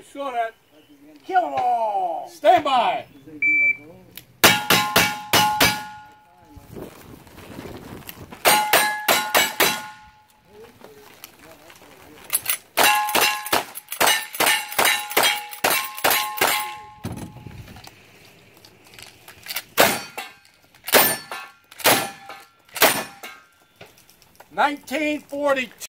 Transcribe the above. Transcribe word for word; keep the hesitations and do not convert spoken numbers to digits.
I saw that. Kill them all. Stand by. nineteen forty-two.